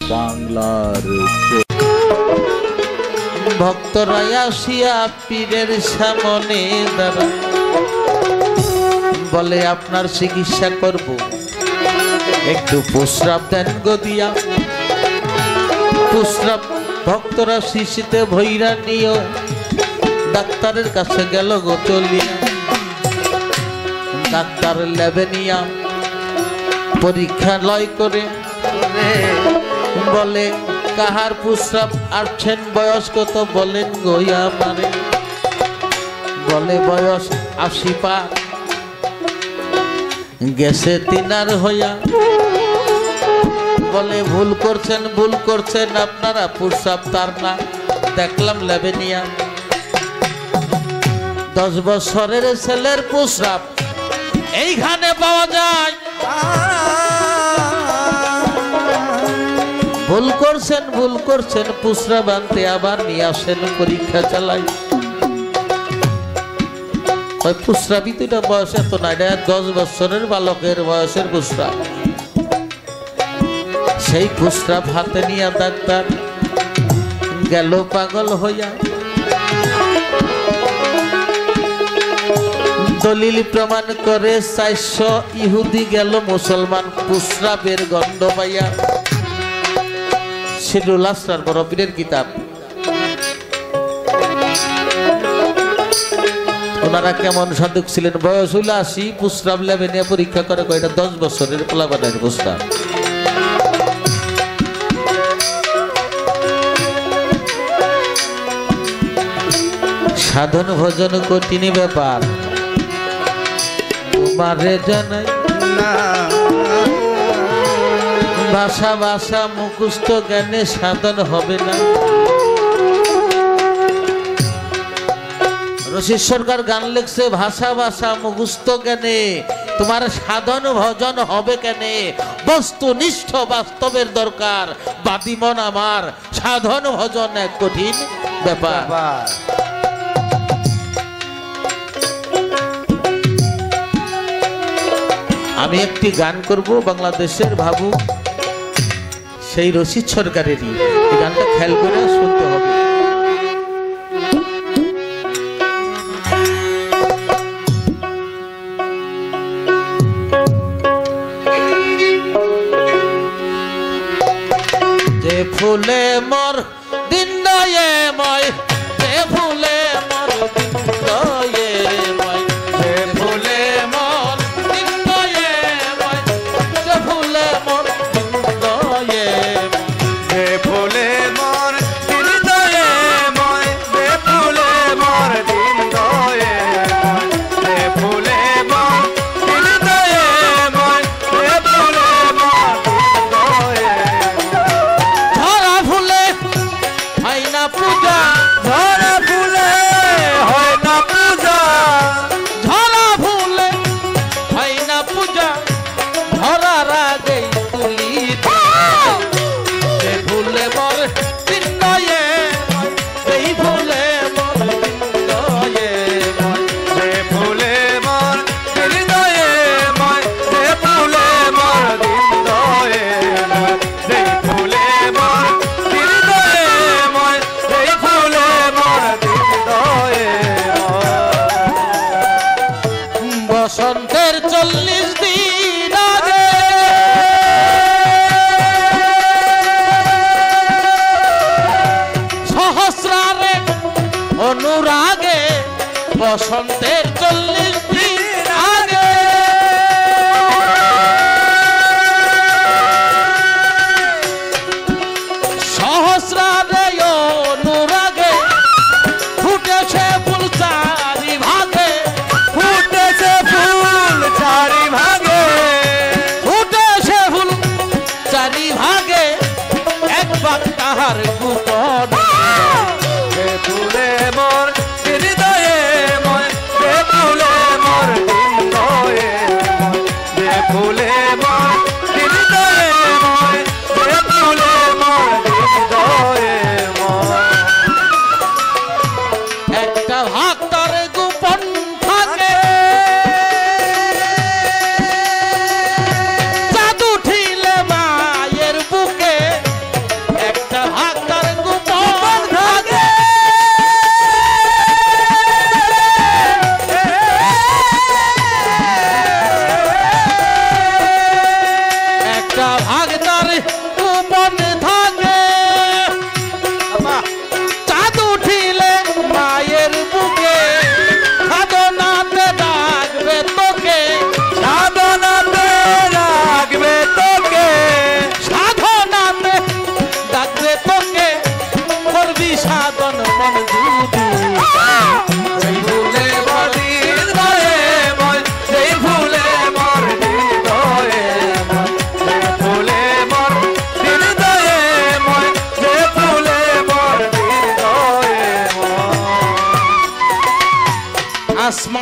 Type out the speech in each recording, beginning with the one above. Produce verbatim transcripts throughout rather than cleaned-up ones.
বাংলার ভক্তরা আসিয়া পীরের সামনে দাঁড়ায়, বলে আপনার চিকিৎসা করব, একটু প্রস্রাব দেন গো দিয়া। প্রস্রাব ভক্তরা শিশিতে ভৈরা নিও ডাক্তারের কাছে গেল গো চলিয়া। ডাক্তার ল্যাবে নিয়া পরীক্ষা লয় করে বলে কাহার প্রস্রাব আসছেন, বয়স কত বলেন গো আমারে। বলে বয়স আশি পার, গেছে তিনার হইয়া। বলে ভুল করছেন ভুল করছেন আপনারা, প্রস্রাব তার না, দেখলাম ল্যাবে নিয়া দশ বছরের ছেলের প্রস্রাব এইখানে পাওয়া যায়। ভুল করছেন ভুল করছেন প্রস্রাব আনতে আবার নিয়ে আসেন, পরীক্ষা চালাই। ওই প্রস্রাবই তো এটা বয়স এত না, এটা দশ বছরের বালকের বয়সের প্রস্রাব। সেই প্রস্রাব হাতে নিয়ে ডাক্তার গেল পাগল হইয়া। দলিল প্রমাণ করে চারশো ইহুদি গেল মুসলমান প্রস্রাবের গন্ধ পাইয়া। শিরুল আসরার বড় পীরের কিতাব। ওনারা কেমন সাধক ছিলেন, বয়স হইল আশি, প্রস্রাব ল্যাবে নিয়ে পরীক্ষা করে কয়টা দশ বছরের পোলাপানের প্রস্রাব। সাধন ভজন কঠিন ব্যাপার, তোমারে জানাই না। ভাষা ভাষা মুখস্থ জ্ঞানে সাধন হবে না। রশিদ সরকার গান লিখছে, ভাষা ভাষা মুখস্থ জ্ঞানে তোমার সাধন ভজন হবে কেনে। বস্তুনিষ্ঠ বাস্তবের দরকার, বাদিমন আমার সাধন ভজন এক কঠিন ব্যাপার। আমি একটি গান করব বাংলাদেশের ভাবু সেই রশিদ সরকারেরই, এই গানটা খেয়াল করে শুনতে হবে। যে ফুলে মোর দিন দয়ে ময়, যে ফুলে মোর দিন দয়ে ময়, যে ফুলে মোর দিন দয়ে ময়, যে ফুলে মোর দিন দয়ে ময়, যে ফুলে মোর দিন দয়ে ময়, যে ফুলে মোর দিন দয়ে ময়, যে ফুলে মোর দিন দয়ে ময়, যে ফুলে মোর দিন দয়ে ঝরা ফুলে হয় না পূজা, ঝরা ফুলে হয় না পূজা, ঝরা ফুলে হয় না পূজা, ঝরার আগেই তুলি যে ফুলে মোর দিন দয়ে ময়, এই ফুলে মোর দিন দয়ে ময়। যে ফুলে মোর দিন দয়ে ময়, যে ফুলে মোর দিন দয়ে ময়, যে ফুলে মোর দিন দয়ে ময়, যে ফুলে মোর দিন দয়ে ময়। বসন্তের চল্লিশ দিন আগে সহস্রারে অনুরাগে, বসন্তের চল্লিশ দিন আগে সহস্রারে অনুরাগে ফুটেছে ফুল চারি ভাগে, ফুটেছে ফুল চারি ভাগে, ফুটেছে ফুল চারি ভাগে, এক বাক তাহার গোপন। যে ফুলে মোর দিন দয়ে ময়, যে ফুলে মোর দিন দয়ে ময়, যে ফুলে মোর দিন দয়ে ময়, যে ফুলে মোর দিন দয়ে ময়। একটা ভাগ তার গোপন থাকে, জাদু ঠিলে মায়ের বুকে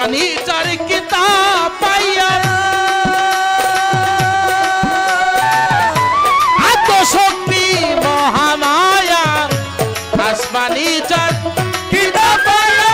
আসমানি চার কিতাব পাইয়া এত শক্তি মহামায়া আসমানি চার কিতাব পাইয়া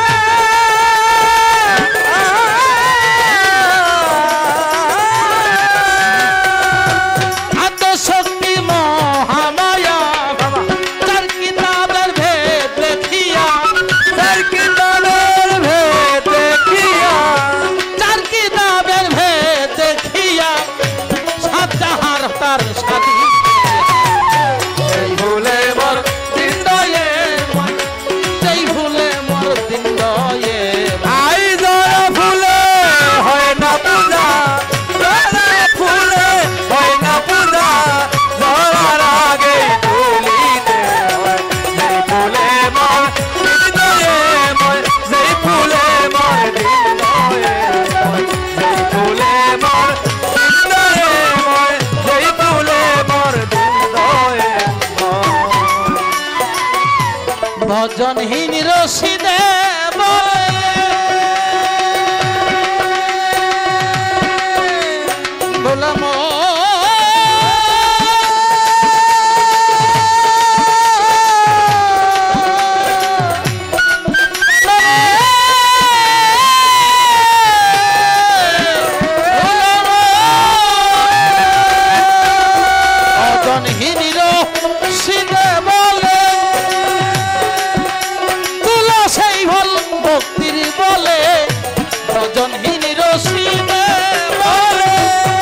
এত শক্তি মহামায়া চার কিতাবের ভেদ দেখিয়া চার কিতাবের ভেদ দেখিয়া চার কিতাবের ভেদ দেখিয়া সাত জাহার তার সাথী এই ভুলে মোর দিন দয়ে সেই ভুলে মোর দিন দয়ে আই জরা ফুলে হয় না পূজা জরা ফুলে হয় না পূজা জরার আগে তুলিতে হয় যেই ফুলে মোর দিন দয়ে মই যেই ফুলে মোর দিন দয়ে মই যেই ফুলে মোর দিন দয়ে মই যেই ফুলে মোর দিন দয়ে মই ভজনহীন রশিদে বলে গোলাম ভজনহীন রশিদে বলে তুলা সেই ভল ভক্তির বলে ভজনহীন রশিদে বলে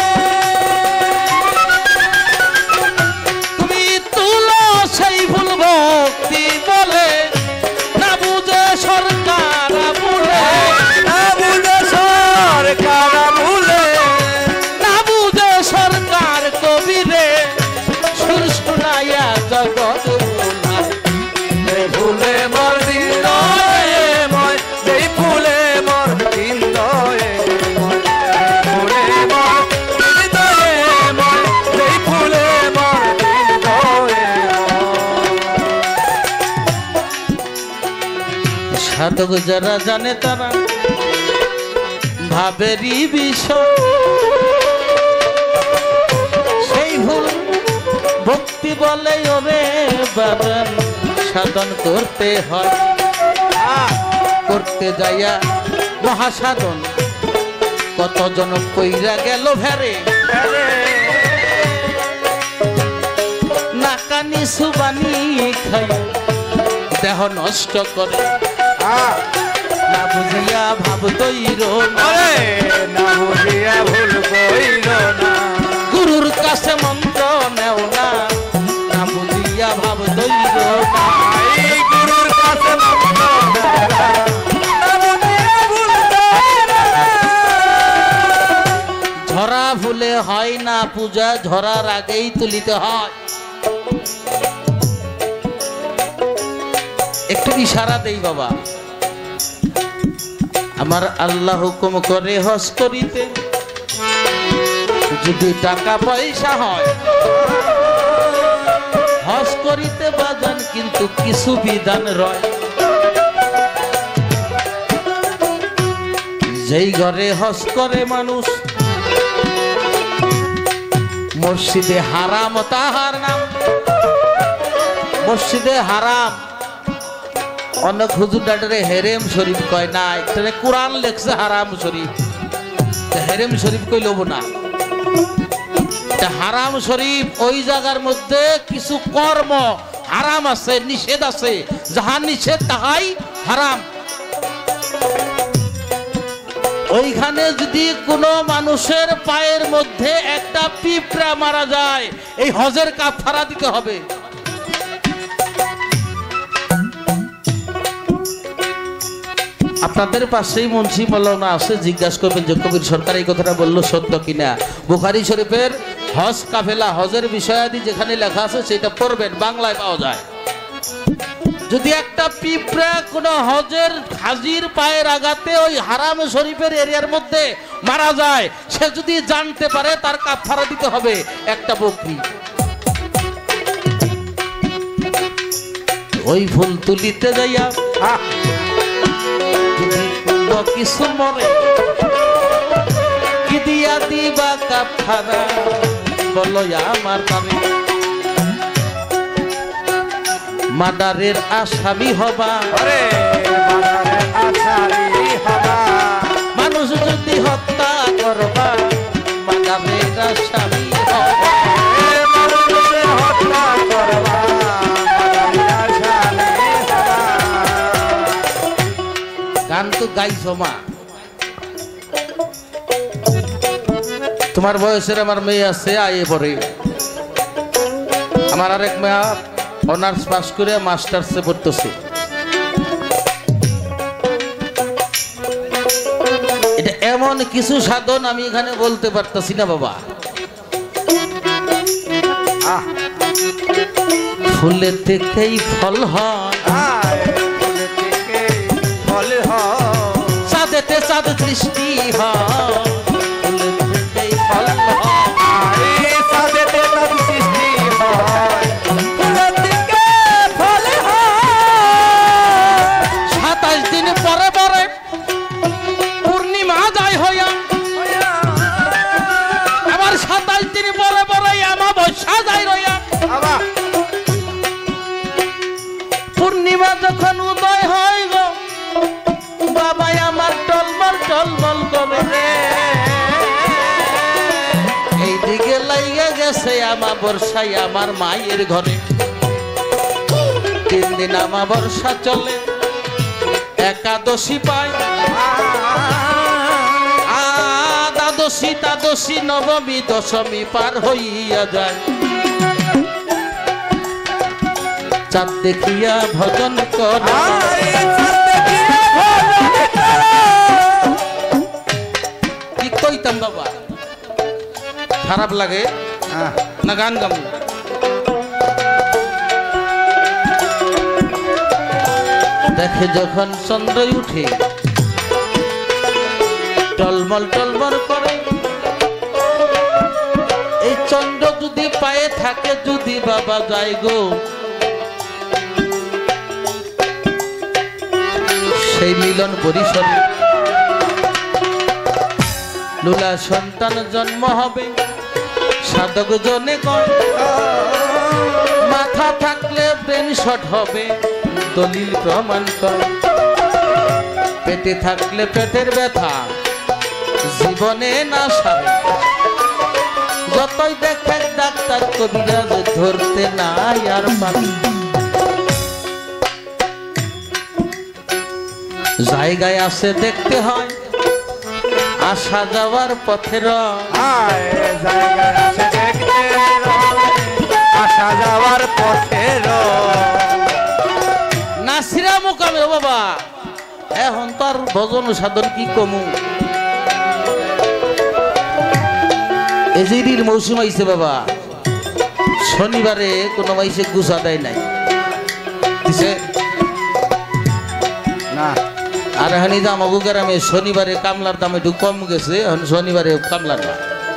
তুমি তুলা সেই ভুল ভক্তি বলে না বুঝে সরকার বলে না বুঝে সরকার ভুলে না বুঝে সরকার কবিরে সুর শুনাইয়া জগৎ ভুলায়। এই ফুলে মোর দিন দয়ে মই যেই ফুলে মোর দিন দয়ে মই যেই ফুলে মোর দিন দয়ে মই যেই ফুলে মোর দিন দয়ে সাধক যারা জানে তারা ভাবেরই বিষয় সেই ভুল ভক্তি বলে ওরে বাবান সাধন করতে হয় করতে যাইয়া মহাসাধন কতজন কইরা গেল ভেরে নাকানি সুবানি খাই দেহ নষ্ট করে না বুঝিয়া ভাব তৈর আরে না বুঝিয়া ভুল কইল না গুরুর কাছে মন্ত্র নেও না না বুঝিয়া ভাব তৈর এই গুরুর কাছে মন্ত্র না বুঝিয়া ভুল কইল না ঝরা ফুলে হয় না পূজা ঝরার আগেই তুলিতে হয় একটু ইশারা দেই বাবা আমার আল্লাহ হুকুম করে হজ করিতে যদি টাকা পয়সা হয় হজ করিতে বাজান কিন্তু কিছু বিধান রয় যেই ঘরে হজ করে মানুষ মসজিদে হারাম তাহার নাম মসজিদে হারাম অনেক হুজুর ডাক্তারে হেরেম শরীফ কয় না এখানে কোরআন লেখছে হারাম শরীফ হেরেম শরীফ কই লব না হারাম শরীফ ওই জায়গার মধ্যে কিছু কর্ম হারাম আছে নিষেধ আছে যাহা নিষেধ তাহাই হারাম ওইখানে যদি কোনো মানুষের পায়ের মধ্যে একটা পিঁপড়া মারা যায় এই হজের কাফারা দিতে হবে আপনাদের পাশেই মুন্সি মাওলানা আছে জিজ্ঞাসা করবেন যে কবির সরকার এই কথাটা বললো সত্য কিনা বুখারী শরীফের হজ কাফেলা হজের বিষয়াদি যেখানে লেখা আছে সেটা পড়বেন বাংলায় পাওয়া যায় যদি একটা পিঁপড়া কোনো হজের হাজির পায়ের আঘাতে ওই হারাম শরীফের এরিয়ার মধ্যে মারা যায় সে যদি জানতে পারে তার কাফারা দিতে হবে একটা বকরি ওই ফুল তুলিতে যাইয়া যদি দিব কিছু মরে কি দিয়া দিবা কাফারা বলো আমার দাবি মাদারের আসামি হবা আরে মাদারের আসামি হবা মানুষ যদি হত্যা করবা মাদারের আসামি হবা মানুষ যদি হত্যা করবা মাদারের আসামি হবা গান তো গাইছো মা তোমার বয়সের আমার মেয়ে আছে আয়ে পড়ে আমার আরেক মেয়ে অনার্স পাস করে মাস্টার্সে পড়তেছে এটা এমন কিছু সাধন আমি এখানে বলতে পারতেছি না বাবা আহ ফুলের থেকেই ফল হয় আয় ফুলে থেকে ফল হয় চাঁদেতে চাঁদ সৃষ্টি হয় ফুলের থেকেই ফল হয় আরে সাদেতে তার সৃষ্টি হয় ফুলে থেকে ফল হয় সাতাশ দিন পরে পরে পূর্ণিমা যায় হইয়া আবার সাতাশ দিন পরে পরে আমাবস্যা যায় রইয়া বাবা পূর্ণিমা যখন উদয় হয় গো বাবা আমার টলমল টলমল করে এইদিকে লাইগা গেছে আমা বর্ষায় আমার মায়ের ঘরে তিন দিন আমা বর্ষা চলে একাদশী পায় দ্বাদশী দ্বাদশী নবমী দশমী পার হইয়া যায় চাঁদ দেখিয়া ভজন করে কি কইতাম বাবা খারাপ লাগে না গান গাম দেখে যখন চন্দ্র উঠে টলমল টলমল করে এই চন্দ্র যদি পায়ে থাকে যদি বাবা যায় গো সেই মিলন পরিসরে লুলা সন্তান জন্ম হবে সাধক জনে কয় মাথা থাকলে ব্রেন শট হবে দলিল প্রমাণ করে পেটে থাকলে পেটের ব্যথা জীবনে না সারে যতই দেখে ডাক্তার কবিরাজ ধরতে নাই আর পারে জায়গায় আছে দেখতে হয় আসা যাওয়ার পথের আয় জায়গায় আছে দেখতে আসা যাওয়ার পথের নাসিরা মোকামে বাবা এখন তো আর ভজন সাধন কি কমু এজিরির মৌসুম আইছে বাবা শনিবারে কোনো মাইসে গুছা দেয় নাই দিছে না আর হানি দাম আমাগো গ্রামে শনিবারে কামলার দাম একটু কম গেছে এখন শনিবারে কামলার দাম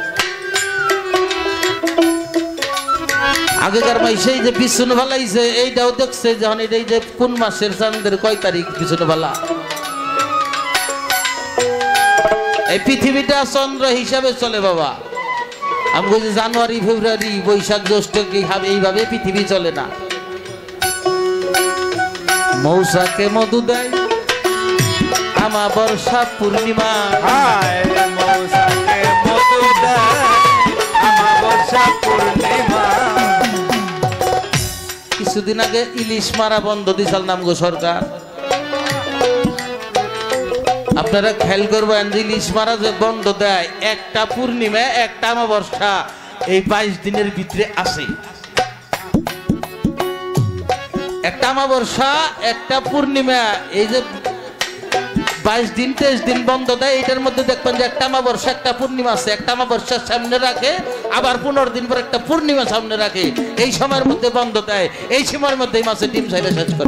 আগেকার মাইসে যে বিষ্ণু ভালাইছে এইটাও দেখছে যখন এটাই যে কোন মাসের চাঁদের কয় তারিখ বিষ্ণু ভালা এই পৃথিবীটা চন্দ্র হিসাবে চলে বাবা আমি বলছি জানুয়ারি ফেব্রুয়ারি বৈশাখ জ্যৈষ্ঠ কি হবে এইভাবে পৃথিবী চলে না মৌসাকে মধু দেয় আমা বর্ষা পূর্ণিমা আয় মৌসাকে মধু দেয় আমার বর্ষা পূর্ণিমা কিছুদিন আগে ইলিশ মারা বন্ধ দিয়েছিল নামগো সরকার আপনারা খেয়াল করবেন যে ইলিশ মারা যে বন্ধ দেয় একটা পূর্ণিমা একটা অমাবস্যা এই বাইশ দিনের ভিতরে আসে একটা অমাবস্যা একটা পূর্ণিমা এই যে বাইশ দিন তেইশ দিন বন্ধ দেয় এটার মধ্যে দেখবেন যে একটা অমাবস্যা একটা পূর্ণিমা আছে একটা অমাবস্যার সামনে রাখে আবার পনেরো দিন পর একটা পূর্ণিমা সামনে রাখে এই সময়ের মধ্যে বন্ধ দেয় এই সময়ের মধ্যে মাছের ডিম সাইডে শেষ করে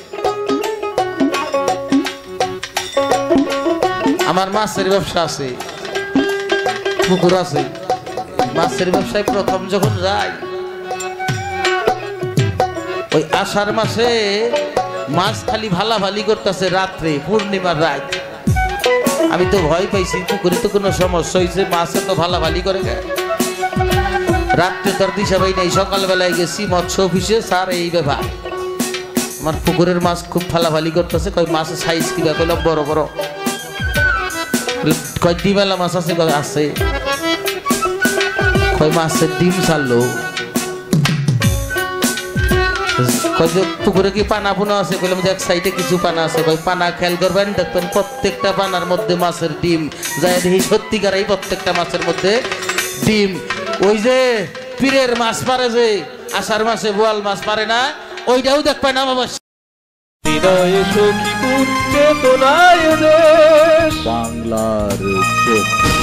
আমার মাছের ব্যবসা আছে পুকুর আছে মাছের ব্যবসায় প্রথম যখন যাই ওই আষাঢ় মাসে মাছ খালি ভালাভালি করতেছে রাত্রে পূর্ণিমার রাত আমি তো ভয় পাইছি পুকুরে তো কোনো সমস্যা হয়েছে, মাছে তো ভালাভালি করে গে। রাত্রে তোর দিশা ভাই নেই, সকালবেলায় গেছি মৎস্য অফিসে, স্যার এই ব্যাপার আমার পুকুরের মাছ খুব ফালাফালি করতেছে। কয় মাছের সাইজ কিবা, কইলাম বড় বড়। কয় ডিমেলা মাছ আছে? কয় আছে। কয় মাছের ডিম ছাড়লো। কয় যে পুকুরে কি পানা পুনা আছে? কইলাম যে এক সাইডে কিছু পানা আছে। কয় পানা খেয়াল করবেন, দেখবেন প্রত্যেকটা পানার মধ্যে মাছের ডিম। যাই দেখি সত্যিকার এই প্রত্যেকটা মাছের মধ্যে ডিম। ওই যে পীরের মাছ পারে, যে আষাঢ় মাসে বোয়াল মাছ পারে না, ওইটাও দেখবে না বাবা। হৃদয়ে সখীপুর চেতনায় দেশ বাংলার চোখ।